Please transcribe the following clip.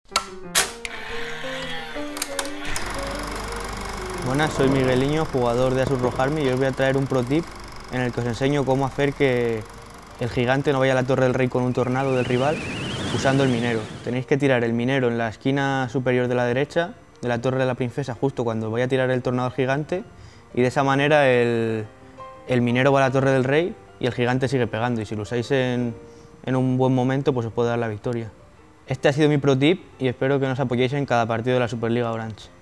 Buenas, soy Migueliño, jugador de Asus ROG Army, y os voy a traer un pro tip en el que os enseño cómo hacer que el gigante no vaya a la torre del rey con un tornado del rival usando el minero. Tenéis que tirar el minero en la esquina superior de la derecha de la torre de la princesa justo cuando vaya a tirar el tornado gigante, y de esa manera el minero va a la torre del rey y el gigante sigue pegando, y si lo usáis en un buen momento pues os puede dar la victoria. Este ha sido mi pro tip y espero que nos apoyéis en cada partido de la Superliga Orange.